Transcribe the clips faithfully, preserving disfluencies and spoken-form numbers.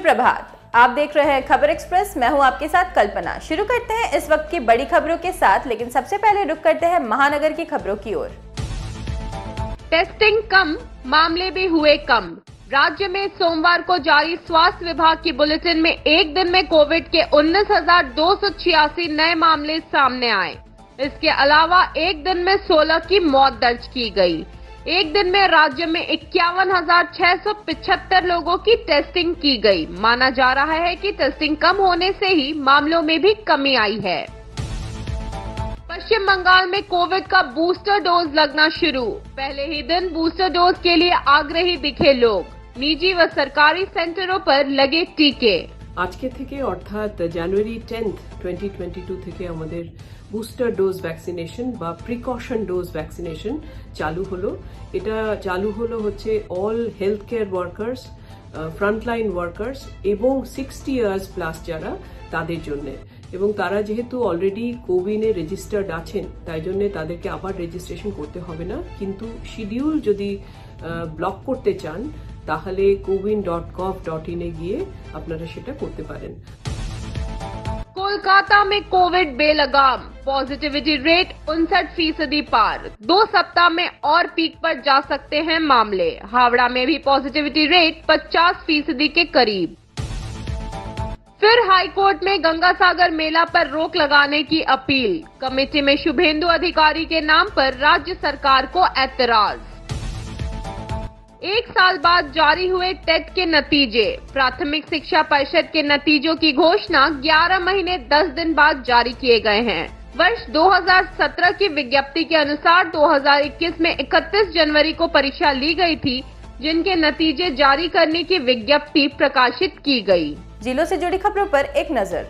सुप्रभात, आप देख रहे हैं खबर एक्सप्रेस। मैं हूं आपके साथ कल्पना। शुरू करते हैं इस वक्त की बड़ी खबरों के साथ, लेकिन सबसे पहले रुक करते हैं महानगर की खबरों की ओर। टेस्टिंग कम, मामले भी हुए कम। राज्य में सोमवार को जारी स्वास्थ्य विभाग की बुलेटिन में एक दिन में कोविड के उन्नीस हजार दो सौ छियासी नए मामले सामने आए। इसके अलावा एक दिन में सोलह की मौत दर्ज की गई। एक दिन में राज्य में इक्यावन हजार छह सौ पिछहत्तर लोगों की टेस्टिंग की गई। माना जा रहा है कि टेस्टिंग कम होने से ही मामलों में भी कमी आई है। पश्चिम बंगाल में कोविड का बूस्टर डोज लगना शुरू। पहले ही दिन बूस्टर डोज के लिए आग्रही दिखे लोग। निजी व सरकारी सेंटरों पर लगे टीके। আজকে থেকে অর্থাৎ January tenth twenty twenty two থেকে আমাদের বুস্টার ডোজ ভ্যাকসিনেশন বা প্রিকশন ডোজ ভ্যাকসিনেশন চালু হলো। এটা চালু হলো হচ্ছে all health care workers, frontline workers এবং সিক্সটি ইয়ার্স প্লাস যারা তাদের জন্য। এবং তারা যেহেতু অলরেডি কোবিনে রেজিস্টার্ড আছেন, তাই জন্য তাদেরকে আবার রেজিস্ট্রেশন করতে হবে না। কিন্তু শিডিউল যদি ব্লক করতে চান তাহলে কোविन डॉट गव डॉट इन এ গিয়ে আপনারা সেটা করতে পারেন। कोलकाता में कोविड बेलगाम, पॉजिटिविटी रेट उनसठ फीसदी पार। दो सप्ताह में और पीक पर जा सकते हैं मामले। हावड़ा में भी पॉजिटिविटी रेट पचास फीसदी के करीब। फिर हाईकोर्ट में गंगासागर मेला पर रोक लगाने की अपील। कमेटी में शुभेंदु अधिकारी के नाम पर राज्य सरकार को ऐतराज। एक साल बाद जारी हुए टेट के नतीजे। प्राथमिक शिक्षा परिषद के नतीजों की घोषणा ग्यारह महीने दस दिन बाद जारी किए गए हैं। वर्ष दो हज़ार सत्रह की विज्ञप्ति के अनुसार दो हज़ार इक्कीस में इकतीस जनवरी को परीक्षा ली गई थी, जिनके नतीजे जारी करने की विज्ञप्ति प्रकाशित की गई। जिलों से जुड़ी खबरों पर एक नजर।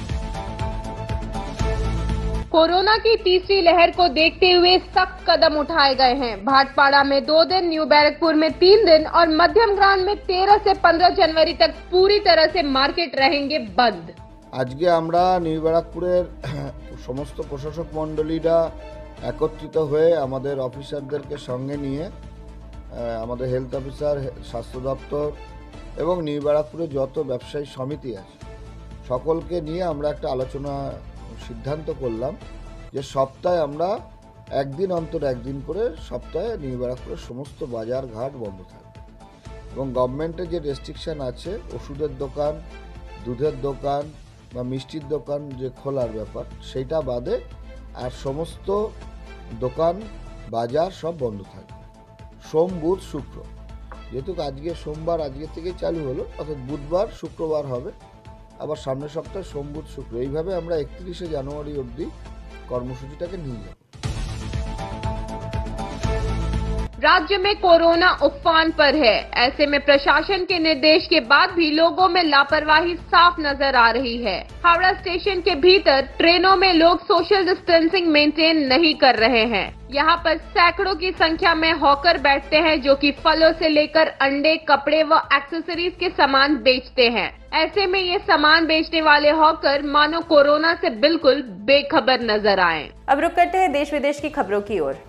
कोरोना की तीसरी लहर को देखते हुए सख्त कदम उठाए गए हैं। भाटपाड़ा में दो दिन, न्यू बैरकपुर में तीन दिन और मध्यम ग्राम में तेरह से पंद्रह जनवरी तक पूरी तरह से मार्केट रहेंगे बंद। আজকে আমরা নিউ ব্যারাকপুরের সমস্ত প্রশাসক মণ্ডলীরা একত্রিত হয়ে আমাদের অফিসারদেরকে সঙ্গে নিয়ে আমাদের হেলথ অফিসার, স্বাস্থ্য দপ্তর এবং নিউ ব্যারাকপুরের যত ব্যবসায়ী সমিতি আছে সকলকে নিয়ে আমরা একটা আলোচনা সিদ্ধান্ত করলাম যে সপ্তাহে আমরা একদিন অন্তর একদিন করে সপ্তাহে নিউ ব্যারাকপুরের সমস্ত বাজার ঘাট বন্ধ থাকবে এবং গভর্নমেন্টের যে রেস্ট্রিকশন আছে ওষুধের দোকান, দুধের দোকান বা মিষ্টির দোকান যে খোলার ব্যাপার সেইটা বাদে আর সমস্ত দোকান বাজার সব বন্ধ থাকবে সোম, বুধ, শুক্র। যেহেতু আজকে সোমবার আজকে থেকেই চালু হলো, অর্থাৎ বুধবার শুক্রবার হবে, আবার সামনের সপ্তাহে সোম, বুধ, শুক্র। এইভাবে আমরা একত্রিশে জানুয়ারি অবধি কর্মসূচিটাকে নিয়ে যাব। राज्य में कोरोना उफान पर है। ऐसे में प्रशासन के निर्देश के बाद भी लोगों में लापरवाही साफ नजर आ रही है। हावड़ा स्टेशन के भीतर ट्रेनों में लोग सोशल डिस्टेंसिंग मेंटेन नहीं कर रहे हैं। यहाँ पर सैकड़ों की संख्या में हॉकर बैठते हैं जो कि फलों से लेकर अंडे, कपड़े व एक्सेसरीज के सामान बेचते हैं। ऐसे में ये सामान बेचने वाले हॉकर मानो कोरोना से बिल्कुल बेखबर नजर आए। अब रुक करते हैं देश विदेश की खबरों की ओर।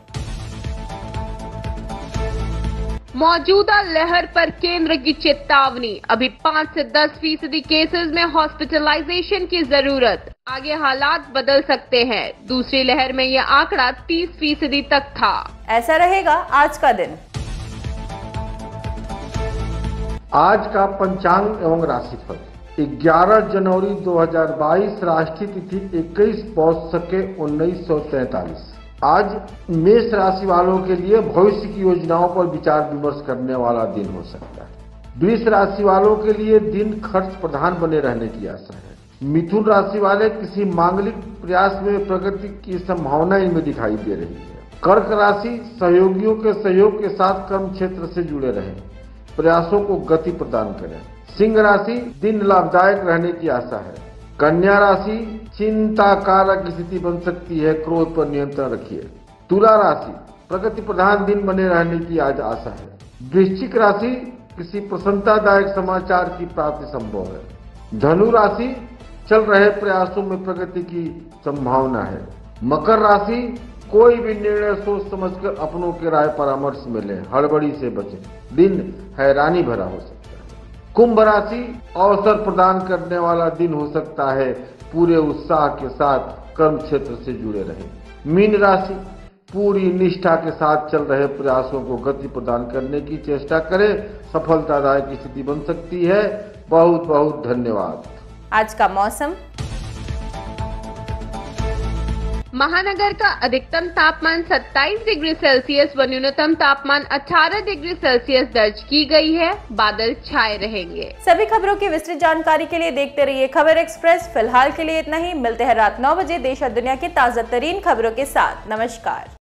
मौजूदा लहर पर केंद्र की चेतावनी। अभी पाँच से दस फीसदी केसेस में हॉस्पिटलाइजेशन की जरूरत। आगे हालात बदल सकते हैं। दूसरी लहर में यह आंकड़ा तीस फीसदी तक था। ऐसा रहेगा आज का दिन। आज का पंचांग एवं राशिफल। ग्यारह जनवरी दो हज़ार बाईस, राष्ट्रीय तिथि इक्कीस पौष सके उन्नीस सौ तैतालीस। आज मेष राशि वालों के लिए भविष्य की योजनाओं पर विचार विमर्श करने वाला दिन हो सकता है। वृष राशि वालों के लिए दिन खर्च प्रधान बने रहने की आशा है। मिथुन राशि वाले किसी मांगलिक प्रयास में प्रगति की संभावना इनमें दिखाई दे रही है। कर्क राशि सहयोगियों के सहयोग के साथ कर्म क्षेत्र से जुड़े रहें, प्रयासों को गति प्रदान करें। सिंह राशि दिन लाभदायक रहने की आशा है। कन्या राशि चिंता कारक स्थिति बन सकती है, क्रोध पर नियंत्रण रखिए। तुला राशि प्रगति प्रधान दिन बने रहने की आज आशा है। वृश्चिक राशि किसी प्रसन्नतादायक समाचार की प्राप्ति संभव है। धनु राशि चल रहे प्रयासों में प्रगति की संभावना है। मकर राशि कोई भी निर्णय सोच समझकर अपनों के राय परामर्श में लें, हड़बड़ी से बचें, दिन हैरानी भरा हो सकता है। कुंभ राशि अवसर प्रदान करने वाला दिन हो सकता है। पूरे उत्साह के साथ कर्म क्षेत्र से जुड़े रहे। मीन राशि पूरी निष्ठा के साथ चल रहे प्रयासों को गति प्रदान करने की चेष्टा करें, सफलतादायक स्थिति बन सकती है। बहुत बहुत धन्यवाद। आज का मौसम। महानगर का अधिकतम तापमान सत्ताईस डिग्री सेल्सियस व न्यूनतम तापमान अठारह डिग्री सेल्सियस दर्ज की गई है। बादल छाए रहेंगे। सभी खबरों की विस्तृत जानकारी के लिए देखते रहिए खबर एक्सप्रेस। फिलहाल के लिए इतना ही। मिलते हैं रात नौ बजे देश और दुनिया की ताजा तरीन खबरों के साथ। नमस्कार।